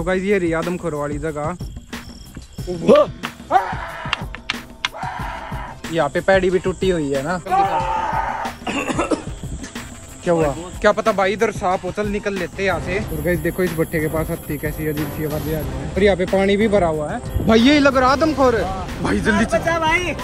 तो गाइस ये रही आदमखोर वाली जगह। यहाँ पे पैड़ी भी टूटी हुई है ना। क्या हुआ क्या पता भाई, इधर सांप हो, चल निकल लेते यहाँ से। और गाइस देखो इस भट्टे के पास हत्ती कैसी अजीब सी आवाजें आ रही है। और यहाँ पे पानी भी भरा हुआ है भाई, यही लग रहा आदमखोर भाई, जल्दी चल भाई।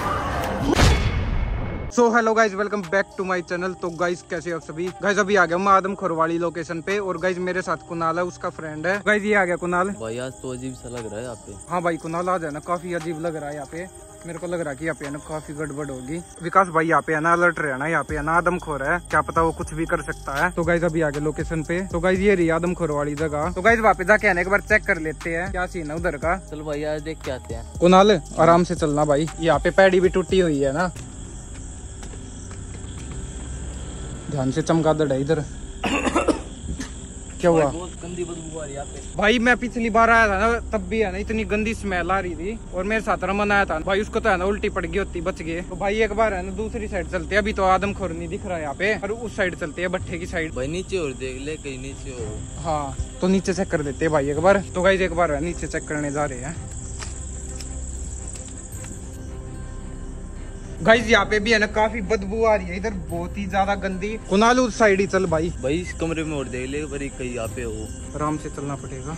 So hello guys, welcome back to my channel. तो गाइज कैसे हो आप सभी। गाइज अभी आ गया मैं आदमखोर वाली लोकेशन पे, और गाइज मेरे साथ कुणाल है, उसका फ्रेंड है। गाइज ये आ गया कुणाल। भाई आज तो अजीब सा लग रहा है यहाँ पे। हाँ भाई कुणाल आ जाए ना, काफी अजीब लग रहा है यहाँ पे। मेरे को लग रहा है कि यहाँ पे है ना काफी गड़बड़ होगी। विकास भाई यहाँ पे है ना अलर्ट रहना, यहाँ पे है ना आदमखोर है, क्या पता वो कुछ भी कर सकता है। तो गाइज अभी आ गए लोकेशन पे। तो गाइज ये रही आदमखोर वाली जगह। तो गाइज वहाँ पे जाके आने एक बार चेक कर लेते हैं क्या सीन है उधर का। चलो भाई आज देख के आते हैं। कुणाल आराम से चलना भाई, यहाँ पे पैड़ी भी टूटी हुई है ना, ध्यान से चमगादड़ है इधर। क्या हुआ? बहुत गंदी बदबू आ रही है यहाँ पे। भाई मैं पिछली बार आया था ना, तब भी है ना इतनी गंदी स्मेल आ रही थी, और मेरे साथ रमन आया था भाई, उसको तो है ना उल्टी पड़ गई होती, बच गए। तो भाई एक बार है ना दूसरी साइड चलते हैं, अभी तो आदमखोर नहीं दिख रहा है यहाँ पे, और उस साइड चलते हैं भट्टे की साइड। भाई नीचे और देख ले, कहीं नीचे और। हाँ तो नीचे चेक कर लेते हैं भाई एक बार। तो गाइस एक बार है नीचे चेक करने जा रहे हैं। गाइस यहाँ पे भी है ना काफी बदबू आ रही है इधर, बहुत ही ज्यादा गंदी। कुणाल उस साइड ही चल भाई। भाई इस कमरे में और देख ले, बड़ी कहीं यहाँ पे हो। आराम से चलना पड़ेगा।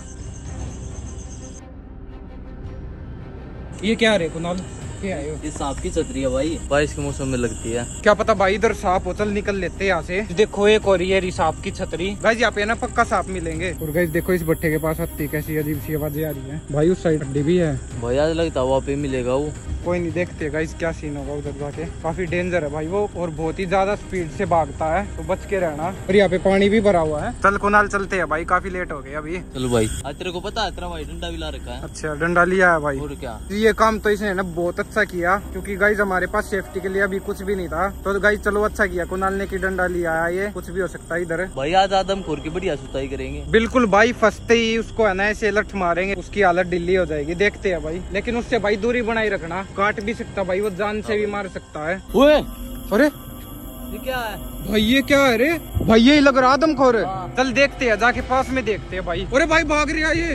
ये क्या रे कुणाल, क्या है ये सांप की छतरी है भाई, बारिश के मौसम में लगती है। क्या पता भाई, इधर सांप हो, चल निकल लेते यहाँ से। देखो एक और ये सांप की छतरी। गाइस यहाँ पे ना पक्का सांप मिलेंगे। और गाइस देखो इस भट्टे के पास हत्ती कैसी अजीब सी आवाजें आ रही है भाई, उस साइड हड्डी भी है भाई आज लगता है वहाँ पे मिलेगा वो। कोई नहीं, देखते हैं गाइस क्या सीन होगा उधर जाके। काफी डेंजर है भाई वो, और बहुत ही ज्यादा स्पीड से भागता है, तो बच के रहना। और यहाँ पे पानी भी भरा हुआ है। चल कुणाल चलते हैं भाई, काफी लेट हो गए अभी। चलो भाई। आज तेरे को पता है तेरा भाई डंडा भी ला रखा है। अच्छा डंडा लिया है भाई। और क्या, ये काम तो इसने ना बहुत अच्छा किया, क्योंकि गाइस हमारे पास सेफ्टी के लिए अभी कुछ भी नहीं था। तो गाइस चलो अच्छा किया कुणाल ने की डंडा लिया है, ये कुछ भी हो सकता है इधर। भाई आज आदमखोर की बढ़िया सुताई करेंगे। बिल्कुल भाई, फंसते ही उसको है ना ऐसे लठ मारेंगे, उसकी हालत ढीली हो जाएगी। देखते हैं भाई, लेकिन उससे भाई दूरी बनाई रखना, काट भी सकता भाई, वो जान से भी मार सकता है। ओए अरे ये क्या है भाई, ये क्या है रे भाई, ये लग रहा आदमखोर है। चल देखते हैं, जाके पास में देखते हैं भाई। अरे भाई भाग रहा ये।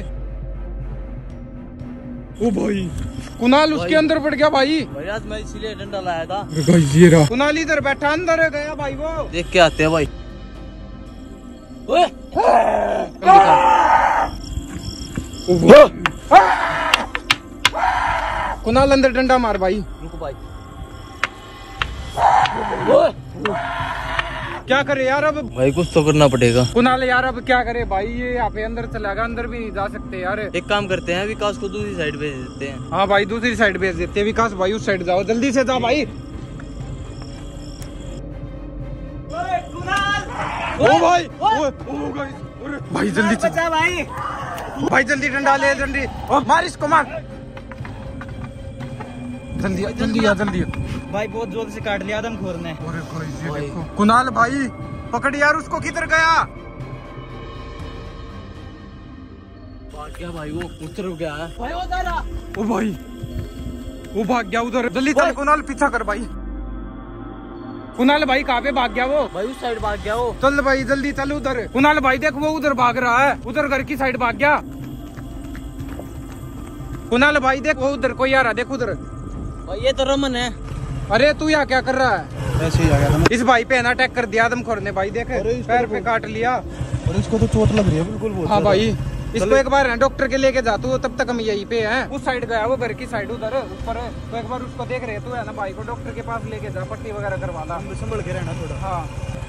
ओ भाई कुणाल उसके अंदर पड़ गया भाई। भाई आज मैं इसीलिए डंडा लाया था। ये रहा कुणाल, इधर बैठा, अंदर गया भाई वो। देख के आते हैं भाई। ओए कुणाल अंदर डंडा मार भाई। रुको भाई। क्या करे यार अब भाई कुछ तो करना पड़ेगा। कुणाल यार अब क्या करे भाई, ये यहाँ पे अंदर चला गया, अंदर भी नहीं जा सकते यार। एक काम करते हैं, विकास को दूसरी साइड भेज देते हैं। हाँ भाई दूसरी साइड भेज देते हैं। विकास भाई उस साइड जाओ, जल्दी से जाओ भाई। ओ भाई भाई जल्दी बचा भाई जल्दी डंडा ले, जल्दी मार इसको, मार जल्दी जल्दी जल्दी। भाई बहुत जोर से काट लिया आदमखोर ने। कुणाल भाई पकड़ यार उसको, किधर गया? भाग गया भाई, वो उतर गया है भाई। ओ भाई वो भाग गया उधर, जल्दी चल कुणाल, पीछा कर भाई। कुणाल भाई कहाँ पे भाग गया वो? भाई उस साइड भाग गया वो। चल भाई जल्दी चल उधर। कुणाल भाई देख वो उधर भाग रहा है, उधर घर की साइड भाग गया। कुणाल भाई देख वो उधर कोई आ रहा, देख उधर। भाई ये तो रमन है। अरे तू यहाँ क्या कर रहा है? ऐसे ही आ गया था। इस भाई पे है ना अटैक कर दिया आदमखोर ने भाई, देख पैर पे काट लिया। और इसको तो चोट लग रही है बिल्कुल बहुत। हाँ भाई इसको एक बार डॉक्टर के लेके जा तू, तब तक हम यहीं पे हैं। उस साइड गया वो घर की साइड उधर ऊपर, तो एक बार उसको देख रहे तू है ना भाई को डॉक्टर के पास लेके जा, पट्टी वगैरह करवा ला, संभल के रहना थोड़ा। हाँ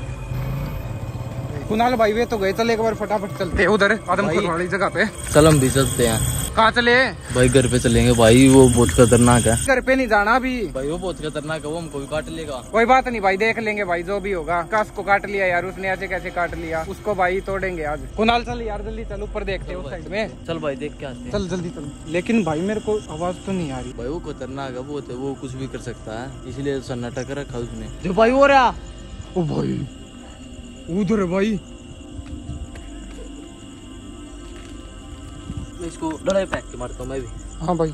कुणाल भाई वे तो गए, चल एक बार फटाफट चलते हैं उधर आदमखोर वाली जगह पे। चल हम भी चलते हैं। कहाँ चले भाई घर पे चलेंगे भाई, वो बहुत खतरनाक है। घर पे नहीं जाना अभी भाई, वो बहुत खतरनाक है, वो हमको भी काट लेगा। कोई बात नहीं भाई, देख लेंगे भाई जो भी होगा। काश को काट लिया यार उसने, ऐसे कैसे काट लिया उसको भाई, तोड़ेंगे आज। कुणाल चल यार जल्दी चल, ऊपर देखते हैं उस साइड में। चल भाई देख के आते हैं। चल जल्दी चल। लेकिन भाई मेरे को आवाज तो नहीं आ रही भाई, वो खतरनाक है बहुत है, वो कुछ भी कर सकता है, इसलिए सन्नाटा कर रखा उसने। जो भाई हो रहा। ओ भाई उधर है भाई, मैं इसको लड़ाई फेंक के मारता हूँ मैं भी। हाँ भाई।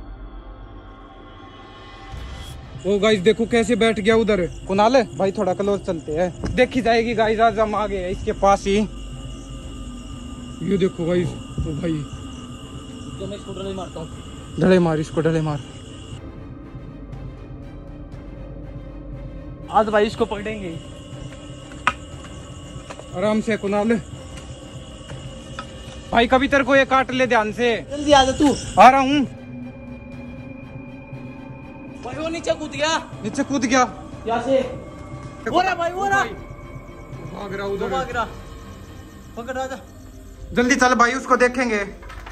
ओ गाइस देखो कैसे बैठ गया उधर। कुणाल भाई थोड़ा क्लोज चलते हैं, देखी जाएगी गाइस, आज हम आ गए इसके पास ही। ये देखो गाइस, तो भाई जो मैं स्कूटर नहीं मारता हूँ। डले मार इसको, डले मार। आज भाई इसको पकड़ेंगे। आराम से कुणाल भाई, कभी तेरे को ये काट ले, ध्यान से। जल्दी आ जा तू। आ रहा हूँ। भाई वो नीचे कूद गया, नीचे कूद गया। यहाँ से। वो रहा भाई, वो रहा। भाग रहा उधर, भाग रहा। पकड़ आ जा। जल्दी चल भाई, उसको देखेंगे।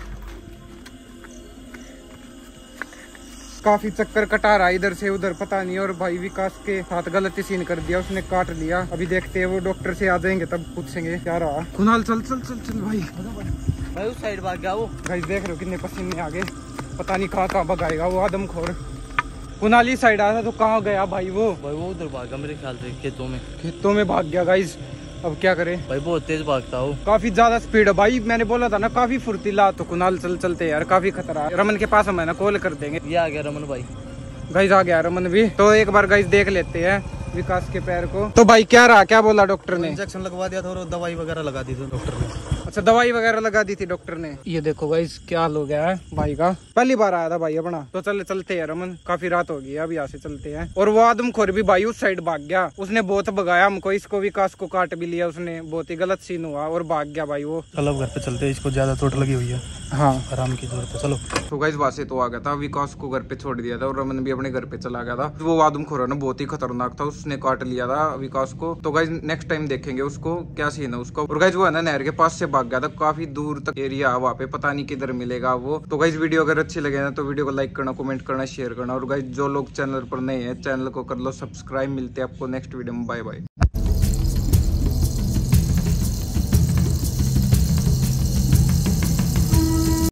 काफी चक्कर कटा रहा इधर से उधर, पता नहीं। और भाई विकास के साथ गलत सीन कर दिया, उसने काट लिया। अभी देखते हैं, वो डॉक्टर से आ जाएंगे तब पूछेंगे क्या रहा। कुणाल चल चल चल चल भाई। भाई उस साइड भाग गया वो। भाई देख रहे हो कितने पसीने आ गए, पता नहीं कहाँ कहाँ भगाएगा वो आदमखोर। कुणाल इस साइड आया था तो कहाँ गया भाई वो? भाई वो उधर भाग गया मेरे ख्याल से, खेतों में भाग गया गाइस। अब क्या करें भाई, बहुत तेज भागता हो। काफी ज्यादा स्पीड है भाई, मैंने बोला था ना काफी फुर्तीला। तो कुणाल चल चलते यार, काफी खतरा है। रमन के पास हम है ना, कॉल कर देंगे। ये आ गया रमन भाई। गाइस आ गया रमन भी, तो एक बार गाइस देख लेते हैं विकास के पैर को। तो भाई क्या रहा, क्या बोला डॉक्टर ने? इंजेक्शन लगवा दिया था और दवाई वगैरह लगा दी थी डॉक्टर ने। अच्छा, दवाई वगैरह लगा दी थी डॉक्टर ने। ये देखो गाइस क्या हाल हो गया है भाई का। पहली बार आया था भाई अपना। तो चलते हैं रमन, काफी रात हो गई है, अब यहाँ से चलते हैं। और वो आदमखोर भी भाई उस साइड भाग गया, उसने बहुत भगाया हमको। इसको विकास को काट भी लिया उसने, बहुत ही गलत सीन हुआ और भाग गया भाई वो। चलो घर पे चलते हैं, इसको ज्यादा चोट लगी हुई है। हाँ, आराम की जरूरत है, चलो। तो गाइस वहां से तो आ गया था, विकास को घर पे छोड़ दिया था और रमन भी अपने घर पे चला गया था। वो आदमखोर ना बहुत ही खतरनाक था, उसने काट लिया था विकास को। तो गाइस नेक्स्ट टाइम देखेंगे उसको क्या सीन है उसका। और गाइस वो है ना नहर के पास से भाग गया था, काफी दूर तक एरिया वहाँ पे, पता नहीं किधर मिलेगा वो। तो गाइस वीडियो अगर अच्छी लगे ना तो वीडियो को लाइक करना, कमेंट करना, शेयर करना। और गाइस जो लोग चैनल पर नए हैं चैनल को कर लो सब्सक्राइब। मिलते हैं आपको नेक्स्ट वीडियो में, बाय बाय।